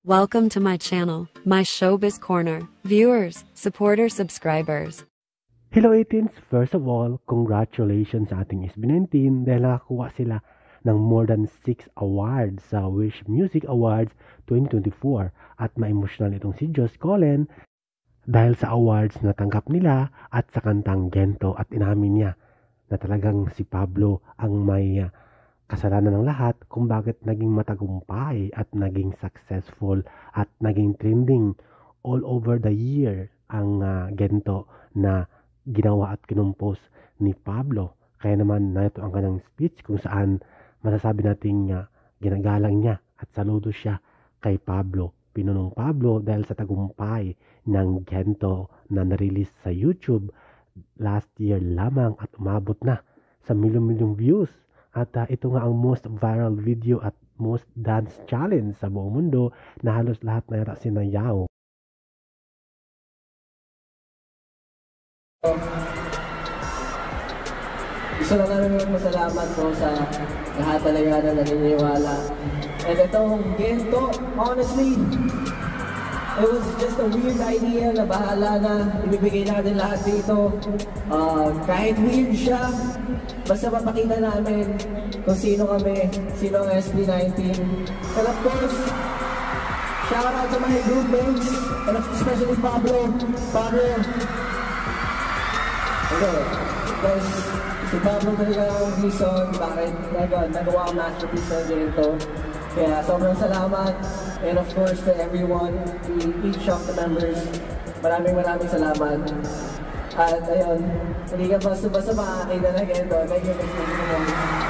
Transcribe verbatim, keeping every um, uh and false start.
Welcome to my channel, my Showbiz Corner. Viewers, supporters, subscribers. Hello eighteens! First of all, congratulations sa ating S B nineteen dahil nakakuha sila ng more than six awards sa Wish Music Awards twenty twenty-four at ma-emotional itong si Josh Cullen dahil sa awards na tanggap nila at sa kantang Gento at inamin niya na talagang si Pablo ang may uh, kasalanan ng lahat kung bakit naging matagumpay at naging successful at naging trending all over the year ang uh, Gento na ginawa at kinumpos ni Pablo. Kaya naman na ito ang kanyang speech kung saan masasabi nating uh, ginagalang niya at saludo siya kay Pablo. Pinunong Pablo dahil sa tagumpay ng Gento na na-release sa YouTube last year lamang at umabot na sa milyong-milyong views. At uh, ito nga ang most viral video at most dance challenge sa buong mundo na halos lahat na yata sinayaw. Gusto lang namin magpasalamat po sa lahat talaga na naniniwala. And itong Gento, honestly, it was just a weird idea na bahala na ibibigay natin lahat dito. Uh, kahit weird siya, basta mapakita namin kung sino kami, sino ang S B nineteen. And of course, shout out to my group mates, and especially Pablo. Pablo. Okay, guys, si Pablo talaga ang reason bakit nagawa ang masterpiece ng Gento. Kaya sobrang salamat. And of course to everyone, to each of the members, maraming maraming salamat. At ayun, hindi ka basta-basta makakita na Gento. Thank you, thank you.